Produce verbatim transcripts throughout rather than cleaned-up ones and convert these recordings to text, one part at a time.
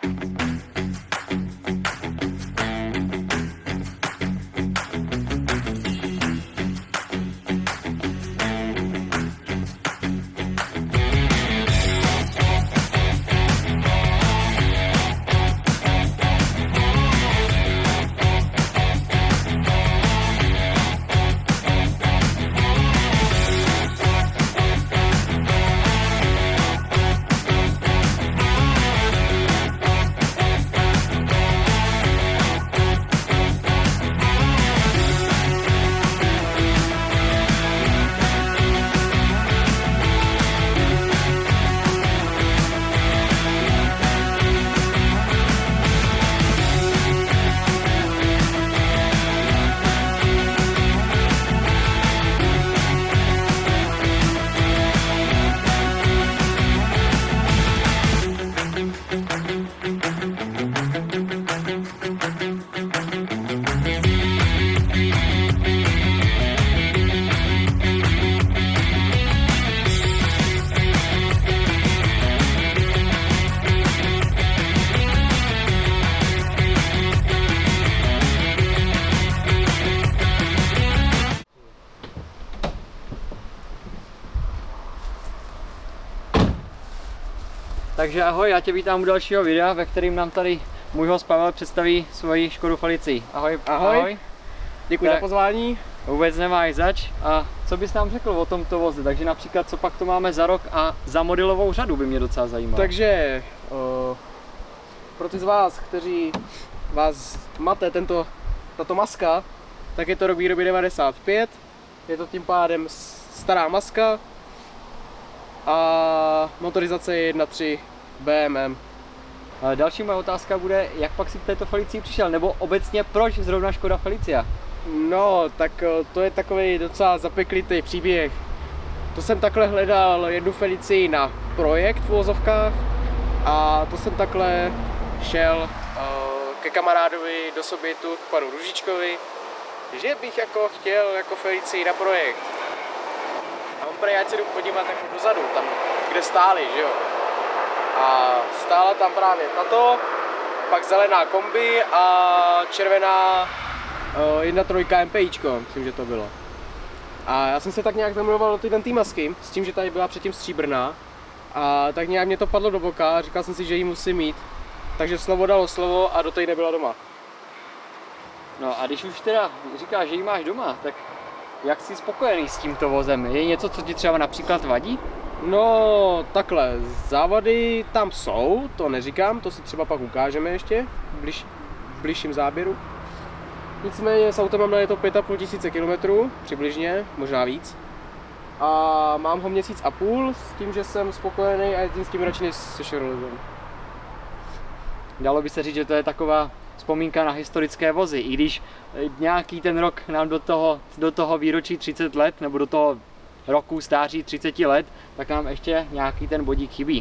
Takže ahoj, já tě vítám u dalšího videa, ve kterým nám tady můj host Pavel představí svoji Škodu Felici. Ahoj. Ahoj. Ahoj. Děkuji tak, za pozvání. Vůbec nemáš zač. A co bys nám řekl o tomto voze? Takže například, co pak to máme za rok a za modelovou řadu by mě docela zajímalo. Takže uh, pro ty z vás, kteří vás mate tento, tato maska, tak je to rok výroby devadesát pět. Je to tím pádem stará maska a motorizace je jedna tři B M M. Další moje otázka bude, jak pak si k této Felicii přišel, nebo obecně proč zrovna Škoda Felicia? No, tak to je takový docela zapeklitý příběh. To jsem takhle hledal jednu Felicii na projekt v uvozovkách a to jsem takhle šel uh, ke kamarádovi do Sobětu, k panu Ružičkovi, že bych jako chtěl jako Felicii na projekt. A on prej, ať se jdu podívat jako dozadu, tam, kde stáli, že jo. A stála tam právě tato, pak zelená kombi a červená uh, jedna trojka MPIčko, myslím, že to bylo. A já jsem se tak nějak zamiloval do tyhle masky, s tím, že tady byla předtím stříbrná. A tak nějak mě to padlo do boka a říkal jsem si, že ji musím mít. Takže slovo dalo slovo a do té nebyla doma. No a když už teda říkáš, že ji máš doma, tak jak jsi spokojený s tímto vozem? Je něco, co ti třeba například vadí? No takhle, závady tam jsou, to neříkám, to si třeba pak ukážeme ještě v, bliž, v bližším záběru. Nicméně s autem mám na to pět a půl tisíce kilometrů, přibližně, možná víc. A mám ho měsíc a půl s tím, že jsem spokojený a jezdím s tím radši než se Chevrolem. Dalo by se říct, že to je taková vzpomínka na historické vozy, i když nějaký ten rok nám do toho, do toho výročí třicet let, nebo do toho roku stáří třicet let, tak nám ještě nějaký ten bodík chybí.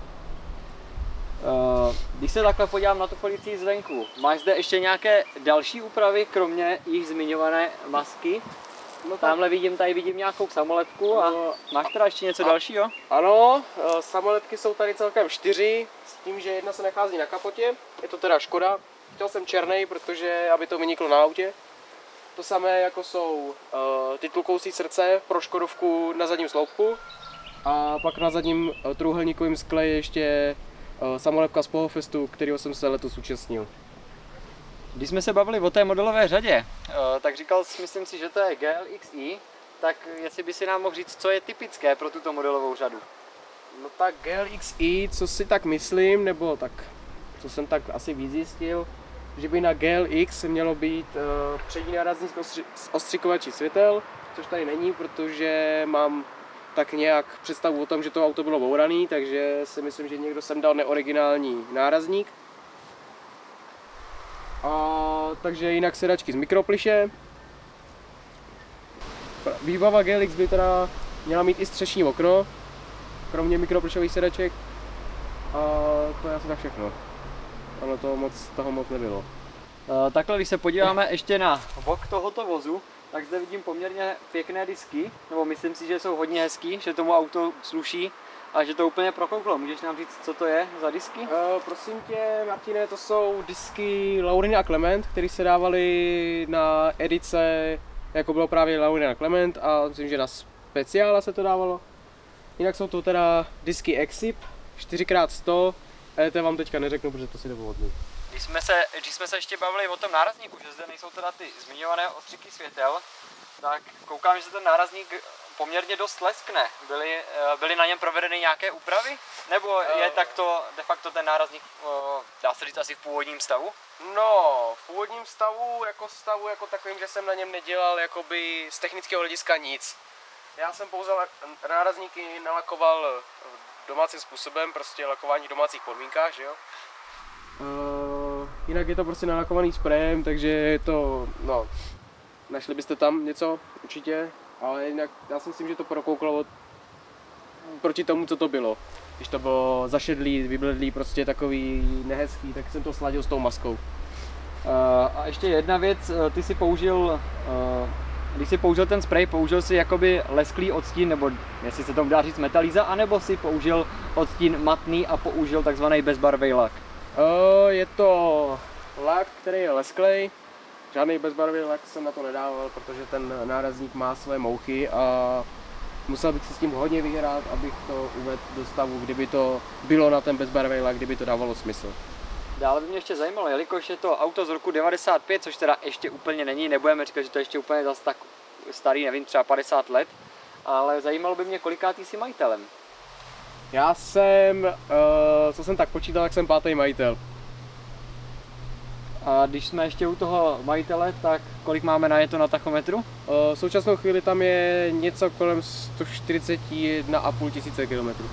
Když se takhle podívám na tu Felicii zvenku, máš zde ještě nějaké další úpravy, kromě již zmiňované masky? No tamhle vidím, tady vidím nějakou samoletku a máš teda ještě něco a, dalšího? Ano, samoletky jsou tady celkem čtyři, s tím, že jedna se nachází na kapotě, je to teda Škoda. Chtěl jsem černý, protože aby to vyniklo na autě. To samé jako jsou uh, titulkousí srdce pro Škodovku na zadním sloupku. A pak na zadním uh, trůhelníkovém skle je ještě uh, samolepka z Pohofestu, kterého jsem se letos účastnil. Když jsme se bavili o té modelové řadě, uh, tak říkal jsi, myslím si, že to je G L X I, tak jestli by si nám mohl říct, co je typické pro tuto modelovou řadu? No tak G L X I, co si tak myslím, nebo tak, co jsem tak asi víc zjistil, že by na G L X mělo být uh, přední nárazník s ostřikovačí světel, což tady není, protože mám tak nějak představu o tom, že to auto bylo bouraný, takže si myslím, že někdo sem dal neoriginální nárazník. A, takže jinak sedačky z mikropliše. Výbava G L X by teda měla mít i střešní okno, kromě mikroplišových sedaček. A to je asi tak všechno. Ano, toho moc, toho moc nebylo. Uh, takhle, když se podíváme ještě na bok tohoto vozu, tak zde vidím poměrně pěkné disky, nebo myslím si, že jsou hodně hezký, že tomu autu sluší. a že to úplně prokouklo. Můžeš nám říct, co to je za disky? Uh, prosím tě, Martine, to jsou disky Laurin a Clement, které se dávaly na edice, jako bylo právě Laurin a Clement, a myslím, že na speciála se to dávalo. Jinak jsou to teda disky Exip čtyři krát sto, ale to vám teďka neřeknu, protože to si dovolím. Když jsme, se, když jsme se ještě bavili o tom nárazníku, že zde nejsou teda ty zmiňované ostříky světel, tak koukám, že se ten nárazník poměrně dost leskne. Byly, byly na něm provedeny nějaké úpravy? Nebo je takto de facto ten nárazník, dá se říct, asi v původním stavu? No, v původním stavu, jako stavu jako takovým, že jsem na něm nedělal jakoby z technického hlediska nic. Já jsem pouze nárazníky nalakoval domácím způsobem, prostě lakování v domácích podmínkách, že jo? Uh, jinak je to prostě nalakovaný sprejem, takže je to, no, našli byste tam něco určitě, ale jinak já si myslím, že to prokouklo proti tomu, co to bylo. Když to bylo zašedlý, vybledlý, prostě takový nehezký, tak jsem to sladil s tou maskou. Uh, a ještě jedna věc, ty si použil, uh, když si použil ten sprej, použil si jakoby lesklý odstín, nebo jestli se tomu dá říct metalíza, anebo si použil odstín matný a použil takzvaný bezbarvý lak? Uh, je to lak, který je lesklej. Žádný bezbarvý lak jsem na to nedával, protože ten nárazník má své mouchy a musel bych si s tím hodně vyhrát, abych to uvedl do stavu, kdyby to bylo na ten bezbarvý lak, kdyby to dávalo smysl. Dále by mě ještě zajímalo, jelikož je to auto z roku devadesát pět, což teda ještě úplně není, nebudeme říkat, že to ještě úplně zase tak starý, nevím, třeba padesát let, ale zajímalo by mě, kolikátý jsi majitelem. Já jsem, uh, co jsem tak počítal, tak jsem pátý majitel. A když jsme ještě u toho majitele, tak kolik máme najeto na tachometru? Uh, v současnou chvíli tam je něco kolem sto čtyřicet jedna a půl tisíce kilometrů.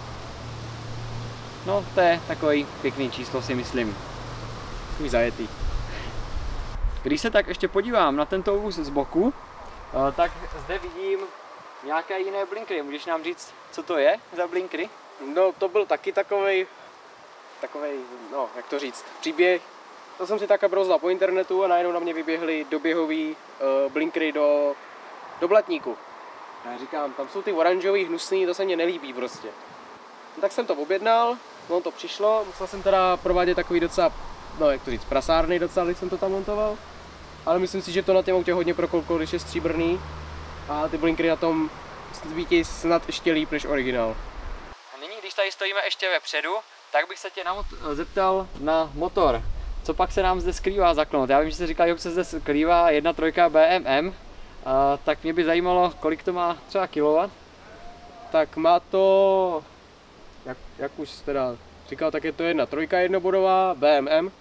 No, to je takový pěkný číslo, si myslím. Takový zajetý. Když se tak ještě podívám na tento vůz z boku, tak zde vidím nějaké jiné blinkry. Můžeš nám říct, co to je za blinkry? No, to byl taky takovej, takovej, no, jak to říct, příběh. To jsem si také brouzdal po internetu a najednou na mě vyběhly doběhový uh, blinkry do, do blatníku. A já říkám, tam jsou ty oranžový, hnusný, to se mně nelíbí prostě. Tak jsem to objednal, no to přišlo, musel jsem teda provádět takový docela, no jak to říct, prasárny docela, když jsem to tam montoval. Ale myslím si, že to na těm autě hodně prokouklo, když je stříbrný. A ty blinkry na tom svítí snad ještě líp než originál. A nyní, když tady stojíme ještě vepředu, tak bych se tě na zeptal na motor. Co pak se nám zde skrývá za klonot? Já vím, že jsi říkal, že se zde skrývá jedna trojka B M M, a tak mě by zajímalo, kolik to má třeba kilowatt? Tak má to, jak, jak už teda říkal, tak je to jedna trojka jednobodová B M M.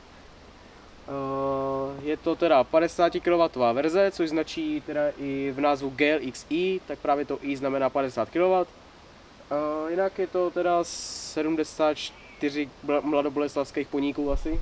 Je to teda padesát kilowattů verze, což značí teda i v názvu G L X I, tak právě to I znamená padesát kilowattů. Jinak je to teda sedmdesát čtyři mladoboleslavských poníků asi.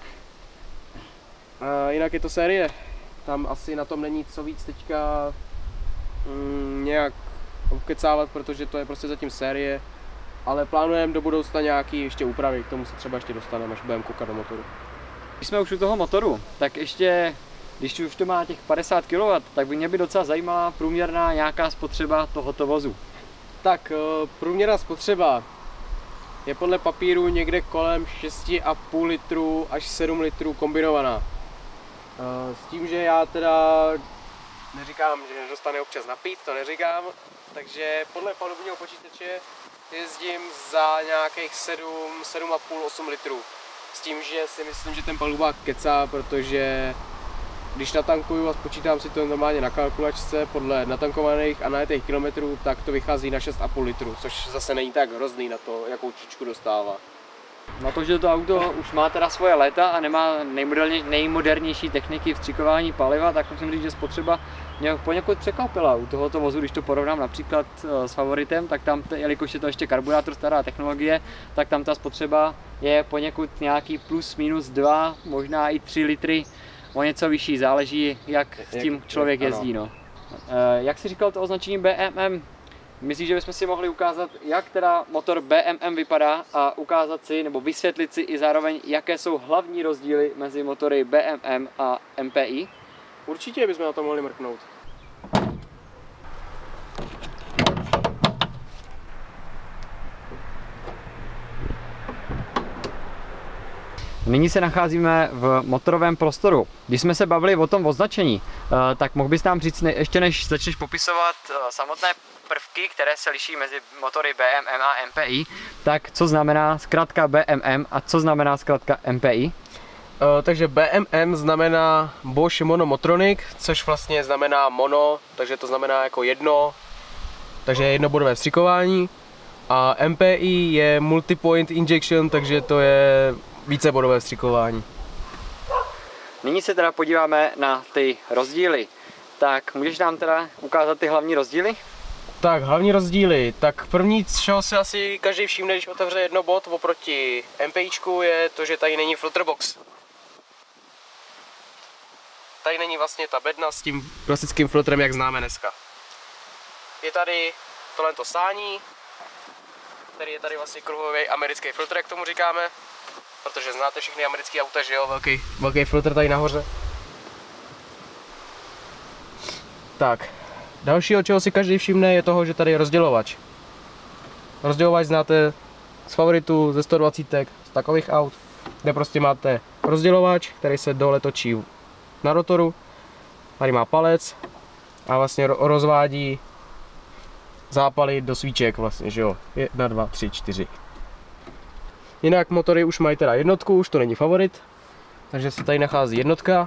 A jinak je to série, tam asi na tom není co víc teďka mm, nějak ukecávat, protože to je prostě zatím série, ale plánujeme do budoucna nějaký ještě úpravy, k tomu se třeba ještě dostaneme, až budeme koukat do motoru. Když jsme už u toho motoru, tak ještě, když už to má těch padesát kilowattů, tak by mě by docela zajímala průměrná nějaká spotřeba tohoto vozu. Tak průměrná spotřeba je podle papíru někde kolem šest a půl litru až sedm litrů kombinovaná. S tím, že já teda neříkám, že nedostane občas napít, to neříkám, takže podle palubního počítače jezdím za nějakých sedm, sedm a půl, osm litrů. S tím, že si myslím, že ten palubák kecá, protože když natankuju a spočítám si to normálně na kalkulačce podle natankovaných a najetých kilometrů, tak to vychází na šest a půl litru, což zase není tak hrozný na to, jakou čičku dostává. Na to, že to auto už má teda svoje léta a nemá nejmodernější techniky vstřikování paliva, tak musím říct, že spotřeba mě poněkud překvapila u tohoto vozu. Když to porovnám například s Favoritem, tak tam, jelikož je to ještě karburátor, stará technologie, tak tam ta spotřeba je poněkud nějaký plus minus dva, možná i tři litry, o něco vyšší, záleží, jak s tím člověk jezdí. No. Jak jsi říkal to označení B M M? Myslím, že bychom si mohli ukázat, jak teda motor B M M vypadá a ukázat si, nebo vysvětlit si i zároveň, jaké jsou hlavní rozdíly mezi motory B M M a M P I. Určitě bychom na to mohli mrknout. Nyní se nacházíme v motorovém prostoru. Když jsme se bavili o tom označení, tak mohl bys nám říct, ještě než začneš popisovat samotné prvky, které se liší mezi motory B M M a M P I, tak co znamená zkratka B M M a co znamená zkratka M P I? Uh, takže B M M znamená Bosch Monomotronic, což vlastně znamená mono, takže to znamená jako jedno, takže jednobodové vstřikování. A M P I je Multipoint Injection, takže to je vícebodové vstřikování. Nyní se teda podíváme na ty rozdíly. Tak můžeš nám teda ukázat ty hlavní rozdíly? Tak, hlavní rozdíly. Tak první, z čeho si asi každý všimne, když otevře jedno bod oproti MPIčku, je to, že tady není filterbox. Tady není vlastně ta bedna s tím klasickým filtrem, jak známe dneska. Je tady tohleto sání, který je tady vlastně kruhový americký filtr, jak tomu říkáme. Protože znáte všechny americké auta, že jo, velký, velký filtr tady nahoře. Tak, dalšího, čeho si každý všimne, je toho, že tady je rozdělovač. Rozdělovač znáte z favoritů, ze sto dvacet, z takových aut, kde prostě máte rozdělovač, který se dole točí na rotoru. Tady má palec a vlastně rozvádí zápaly do svíček vlastně, že jo, jedna, dva, tři, čtyři. Jinak motory už mají teda jednotku, už to není favorit, takže se tady nachází jednotka.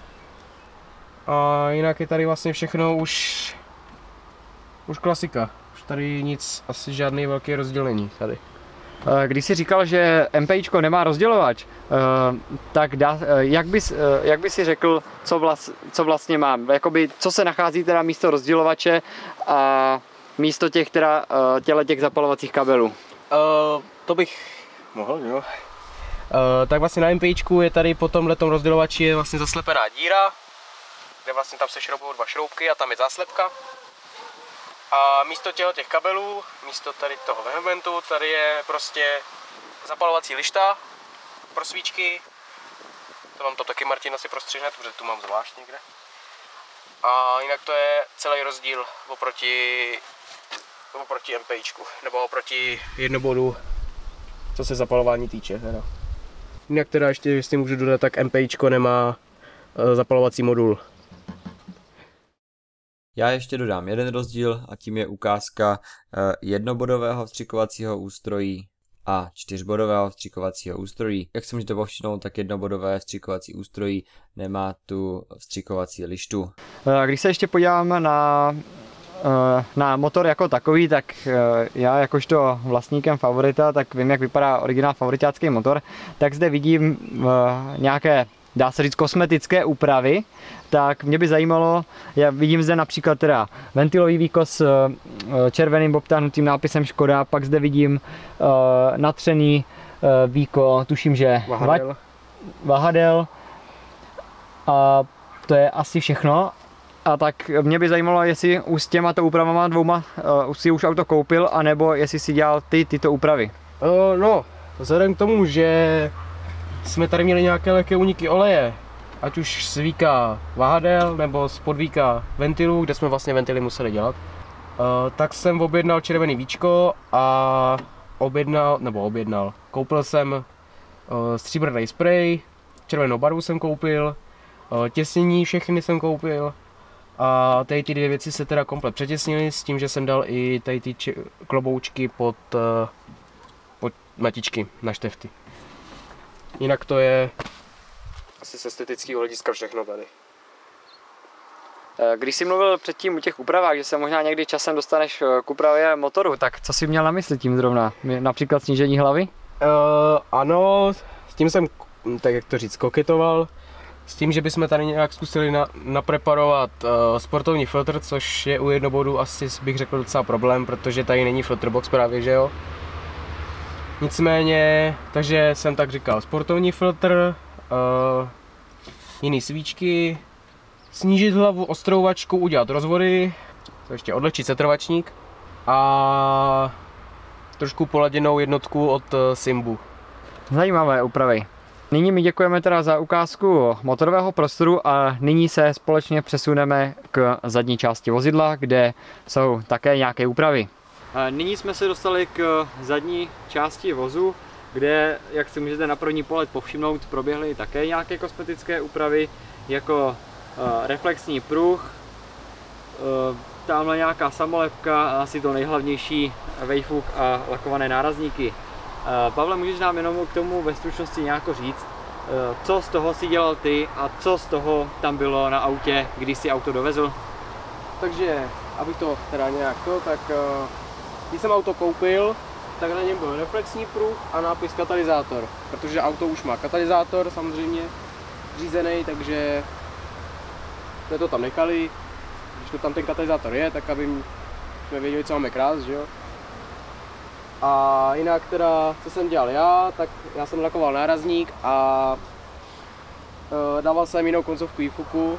A jinak je tady vlastně všechno už, už klasika. Už tady nic, asi žádný velký rozdíl není tady. Když jsi říkal, že MPIčko nemá rozdělovač, tak dá, jak, bys, jak bys si řekl, co, vlast, co vlastně mám? Jakoby, co se nachází teda místo rozdělovače a místo těch, teda, těle těch zapalovacích kabelů? Uh, to bych mohl, jo. Uh, tak vlastně na MPIčku je tady po tomhletom rozdělovači je vlastně zaslepená díra, kde vlastně tam se šroubují dva šroubky a tam je záslepka. A místo těchto těch kabelů, místo tady toho vehementu, tady je prostě zapalovací lišta pro svíčky. To vám to taky Martin asi prostřihne, protože tu mám zvlášť někde. A jinak to je celý rozdíl oproti, oproti MPIčku, nebo oproti jednobodu, co se zapalování týče. Teda. Jinak teda ještě, jestli můžu dodat, tak MPIčko nemá zapalovací modul. Já ještě dodám jeden rozdíl a tím je ukázka jednobodového vstřikovacího ústrojí a čtyřbodového vstřikovacího ústrojí. Jak se můžete povšimnout, tak jednobodové vstřikovací ústrojí nemá tu vstřikovací lištu. Když se ještě podíváme na, na motor jako takový, tak já jakožto vlastníkem Favorita, tak vím, jak vypadá originál favoritácký motor, tak zde vidím nějaké, dá se říct, kosmetické úpravy. Tak mě by zajímalo, já vidím zde například teda ventilový výkos s červeným obtáhnutým nápisem Škoda, pak zde vidím uh, natřený uh, výko, tuším, že vahadel. vahadel a to je asi všechno. A tak mě by zajímalo, jestli už s těma to úpravama dvouma uh, si už auto koupil, anebo jestli si dělal ty tyto úpravy. Uh, no, vzhledem k tomu, že jsme tady měli nějaké lehké úniky oleje, ať už z víka vahadel nebo z podvíka ventilů, kde jsme vlastně ventily museli dělat, uh, tak jsem objednal červený víčko a objednal, nebo objednal, koupil jsem uh, stříbrný sprej, červenou barvu jsem koupil, uh, těsnění všechny jsem koupil a tady ty dvě věci se teda komplet přetěsnily s tím, že jsem dal i tady ty kloboučky pod, uh, pod matičky na štefty. Jinak to je asi z estetického hlediska všechno tady. Když jsi mluvil předtím o těch úpravách, že se možná někdy časem dostaneš k úpravě motoru, tak co jsi měl na mysli tím zrovna? Například snížení hlavy? Uh, ano, s tím jsem, tak jak to říct, koketoval. S tím, že bychom tady nějak zkusili na, napreparovat uh, sportovní filtr, což je u jednobodu asi bych řekl docela problém, protože tady není filterbox právě, že jo. Nicméně, takže jsem tak říkal, sportovní filtr, uh, jiný svíčky, snížit hlavu, ostrouvačku, udělat rozvody, to ještě odlehčit setrvačník a trošku poladěnou jednotku od uh, Simbu. Zajímavé úpravy. Nyní mi děkujeme teda za ukázku motorového prostoru a nyní se společně přesuneme k zadní části vozidla, kde jsou také nějaké úpravy. Nyní jsme se dostali k zadní části vozu kde, jak si můžete na první pohled povšimnout, proběhly také nějaké kosmetické úpravy, jako uh, reflexní pruh, uh, tamhle nějaká samolepka a asi to nejhlavnější vejfuk a lakované nárazníky. Uh, Pavle, můžeš nám jenom k tomu ve stručnosti nějak říct, uh, co z toho si dělal ty a co z toho tam bylo na autě, když si auto dovezl? Takže, abych to teda nějak to, tak uh, když jsem auto koupil, tak na něm byl reflexní pruh a nápis katalyzátor, protože auto už má katalyzátor samozřejmě řízený, takže jsme to tam nechali, když to tam ten katalyzátor je, tak aby jsme věděli, co máme krást, že jo. A jinak teda, co jsem dělal já, tak já jsem lakoval nárazník a uh, dával jsem jinou koncovku výfuku.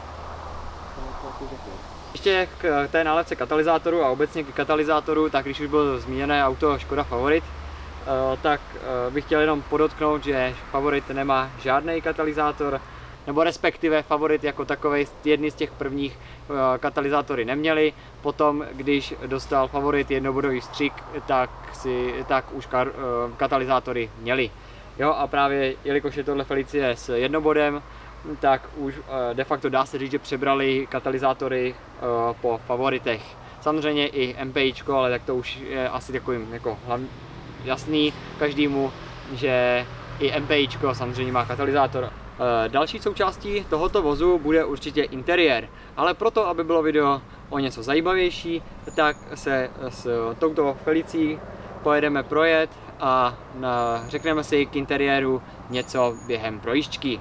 Ještě k té nálepce katalyzátoru a obecně k katalyzátoru, tak když už bylo zmíněné auto Škoda Favorit, tak bych chtěl jenom podotknout, že Favorit nemá žádný katalyzátor, nebo respektive Favorit jako takový jedny z těch prvních katalyzátory neměli. Potom, když dostal Favorit jednobodový vstřik, tak, si, tak už katalyzátory měli. Jo, a právě jelikož je tohle Felicie s jednobodem, tak už de facto dá se říct, že přebrali katalyzátory po Favoritech. Samozřejmě i MPIčko, ale tak to už je asi takovým jako hlavní, jasný každému, že i MPIčko samozřejmě má katalyzátor. Další součástí tohoto vozu bude určitě interiér, ale proto, aby bylo video o něco zajímavější, tak se s touto Felicií pojedeme projet a řekneme si k interiéru něco během projížďky.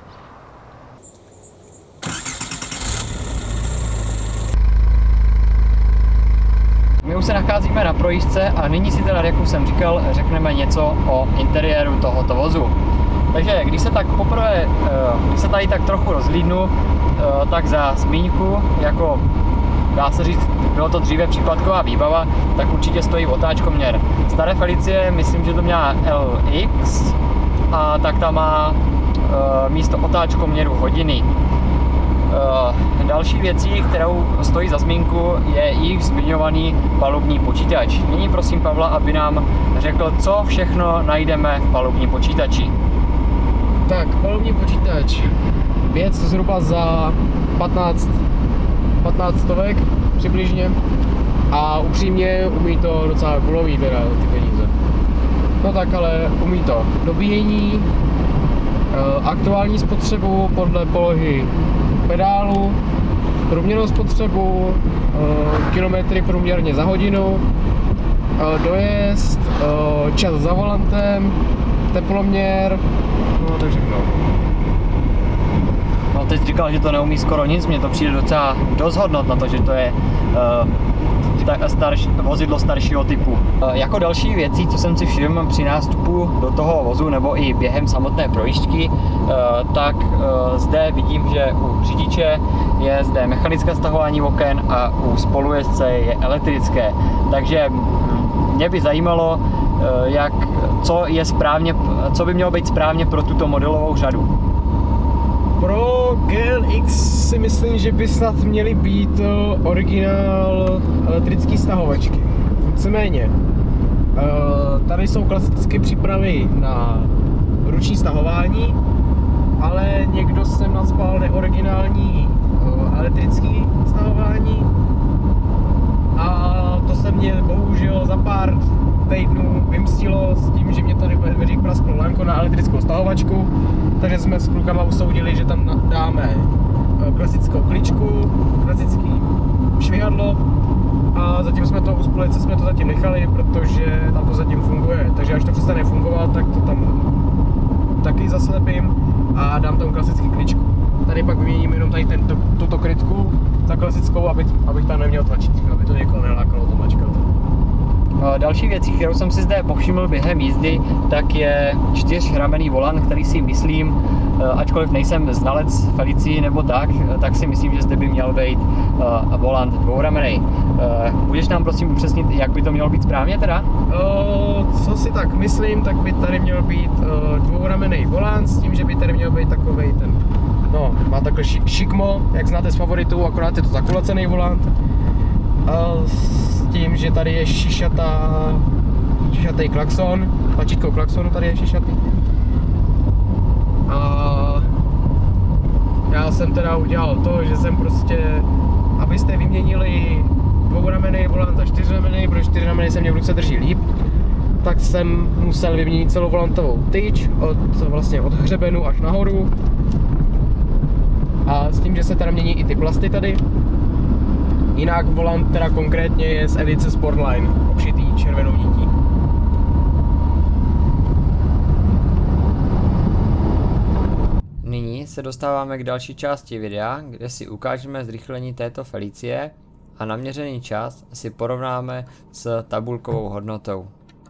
My už se nacházíme na projížďce a nyní si teda, jak už jsem říkal, řekneme něco o interiéru tohoto vozu. Takže když se tak poprvé, když se tady tak trochu rozhlídnu, tak za zmínku, jako dá se říct, bylo to dříve případková výbava, tak určitě stojí otáčkoměr. Staré Felicie, myslím, že to měla L X, a tak ta má místo otáčkoměru hodiny. Uh, další věcí, kterou stojí za zmínku, je již zmiňovaný palubní počítač. Nyní prosím Pavla, aby nám řekl, co všechno najdeme v palubním počítači. Tak, palubní počítač. Věc zhruba za patnáct stovek přibližně. A upřímně umí to docela gulový teda ty peníze. No tak ale umí to dobíjení, aktuální spotřebu podle polohy pedálu, průměrnou spotřebu, kilometry průměrně za hodinu, dojezd, čas za volantem, teploměr, no to všechno. No teď říkal, že to neumí skoro nic, mně to přijde docela dost hodnot na to, že to je uh, starš, vozidlo staršího typu. Uh, jako další věcí, co jsem si všiml při nástupu do toho vozu nebo i během samotné projížďky, uh, tak uh, zde vidím, že u řidiče je zde mechanické stahování oken a u spolujezdce je elektrické. Takže mě by zajímalo, uh, jak, co, je správně, co by mělo být správně pro tuto modelovou řadu. Pro G L X si myslím, že by snad měly být originál elektrické stahovačky. Nicméně, tady jsou klasické přípravy na ruční stahování, ale někdo sem nacpal neoriginální elektrický stahování a to se mě bohužel za pár týdnů vymstilo s tím, že mě tady ve dveřích prasklo lánko na elektrickou stahovačku, takže jsme s klukama usoudili, že tam dáme klasickou kličku, klasický švihadlo a zatím jsme to u společce jsme to zatím nechali, protože tam to zatím funguje, takže až to přestane fungovat, tak to tam taky zaslepím a dám tam klasický kličku. Tady pak vyměním jenom tady ten, tuto krytku za klasickou, aby, abych tam neměl tlačítko, aby to někoho nelákalo to mačkat. Další věcí, kterou jsem si zde povšiml během jízdy, tak je čtyřramenný volant, který si myslím, ačkoliv nejsem znalec Felicii nebo tak, tak si myslím, že zde by měl být volant dvouramenný. Můžeš nám prosím upřesnit, jak by to mělo být správně teda? Co si tak myslím, tak by tady měl být dvouramenný volant s tím, že by tady měl být takovej ten, no, má takhle šikmo, jak znáte z Favoritů, akorát je to zakulacený volant. S tím, že tady je šišatá šešatý klakson, tlačítko klaxonu tady je šešatý. A já jsem teda udělal to, že jsem prostě, abyste vyměnili dvouramenný volant za čtyřramenný, protože čtyřramenný se mě v ruce drží líp, tak jsem musel vyměnit celou volantovou tyč od, vlastně od hřebenu až nahoru. A s tím, že se teda mění i ty plasty tady. Jinak volant teda konkrétně je z edice Sportline, obšitý červenou nití. Nyní se dostáváme k další části videa, kde si ukážeme zrychlení této Felicie a naměřený čas si porovnáme s tabulkovou hodnotou.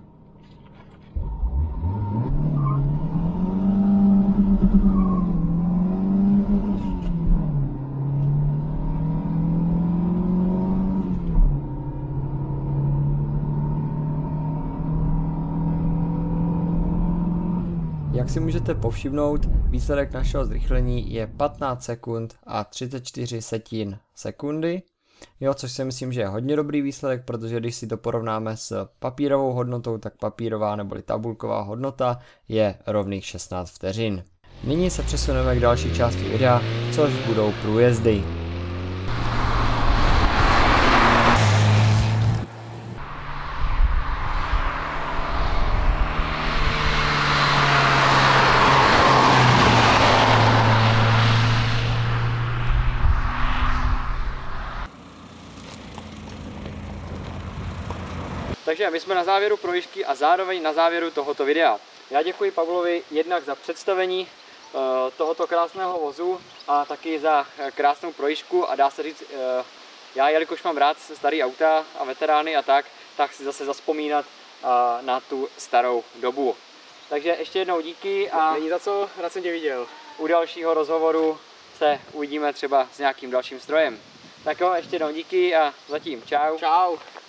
Jak si můžete povšimnout, výsledek našeho zrychlení je patnáct sekund a třicet čtyři setin sekundy, jo, což si myslím, že je hodně dobrý výsledek, protože když si to porovnáme s papírovou hodnotou, tak papírová neboli tabulková hodnota je rovných šestnáct vteřin. Nyní se přesuneme k další části videa, což budou průjezdy. Takže my jsme na závěru projížďky a zároveň na závěru tohoto videa. Já děkuji Pavlovi jednak za představení uh, tohoto krásného vozu a taky za krásnou projížďku a dá se říct, uh, já jelikož mám rád starý auta a veterány a tak, tak si zase zavzpomínat uh, na tu starou dobu. Takže ještě jednou díky a Není za co, rád jsem tě viděl. u dalšího rozhovoru se uvidíme třeba s nějakým dalším strojem. Tak jo, ještě jednou díky a zatím čau. Čau.